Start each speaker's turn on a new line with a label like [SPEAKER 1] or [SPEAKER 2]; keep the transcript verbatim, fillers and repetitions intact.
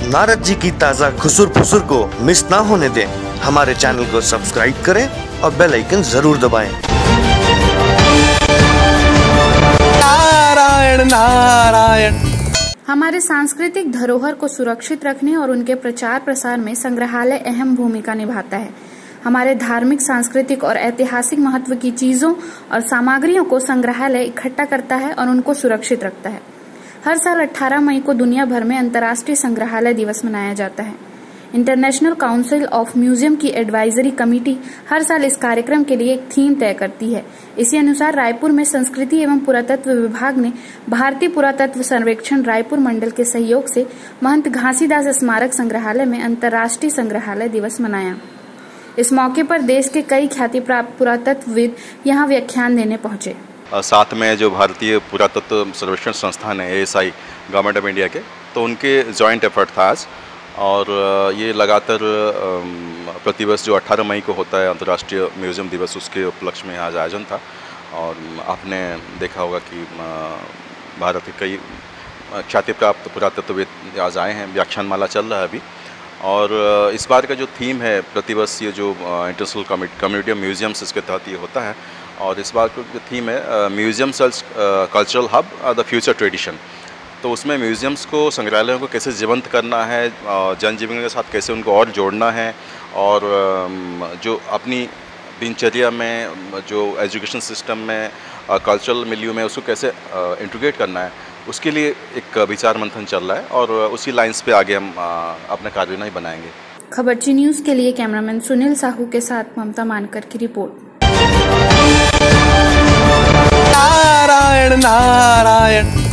[SPEAKER 1] नारद जी की ताज़ा खुसुर फुसुर को मिस ना होने दें, हमारे चैनल को सब्सक्राइब करें और बेल आइकन जरूर दबाएं।
[SPEAKER 2] नारायण नारायण।
[SPEAKER 3] हमारे सांस्कृतिक धरोहर को सुरक्षित रखने और उनके प्रचार प्रसार में संग्रहालय अहम भूमिका निभाता है। हमारे धार्मिक, सांस्कृतिक और ऐतिहासिक महत्व की चीजों और सामग्रियों को संग्रहालय इकट्ठा करता है और उनको सुरक्षित रखता है। हर साल अठारह मई को दुनिया भर में अंतर्राष्ट्रीय संग्रहालय दिवस मनाया जाता है। इंटरनेशनल काउंसिल ऑफ म्यूजियम की एडवाइजरी कमेटी हर साल इस कार्यक्रम के लिए एक थीम तय करती है। इसी अनुसार रायपुर में संस्कृति एवं पुरातत्व विभाग ने भारतीय पुरातत्व सर्वेक्षण रायपुर मंडल के सहयोग से महंत घासीदास स्मारक संग्रहालय में अंतर्राष्ट्रीय संग्रहालय दिवस मनाया। इस मौके पर देश के कई ख्याति प्राप्त पुरातत्वविद यहाँ व्याख्यान देने पहुंचे।
[SPEAKER 4] साथ में जो भारतीय पुरातत्व सर्वेक्षण संस्थान है, A S I, government of India के, तो उनके जॉइंट एफर्ट था आज। और ये लगातार प्रतिवर्ष जो अठारह मई को होता है अंतर्राष्ट्रीय म्यूजियम दिवस, उसके उपलक्ष्य में आज आयोजन था। और आपने देखा होगा कि भारत के कई ख्याति प्राप्त पुरातत्वविद आज आए हैं, व्याख्यान माला चल रहा है अभी। और इस बार का जो थीम है प्रतिवर्ष ये जो इंटरनेशनल कम्युनिटी ऑफ म्यूजियम्स, इसके तहत ये होता है। और इस बार का जो थीम है museum cultural hub the future tradition. तो उसमें म्यूजियम्स को, संग्रहालयों को कैसे जीवंत करना है, जनजीवन के साथ कैसे उनको और जोड़ना है, और जो अपनी दिनचर्या में, जो एजुकेशन सिस्टम में, कल्चरल मिलियो में उसको कैसे इंटीग्रेट करना है, उसके लिए एक विचार मंथन चल रहा है। और उसी लाइंस पे आगे हम अपना कार्ययोजना बनाएंगे।
[SPEAKER 3] खबरची न्यूज के लिए कैमरामैन सुनील साहू के साथ ममता मानकर की रिपोर्ट।
[SPEAKER 2] नारायण नारायण।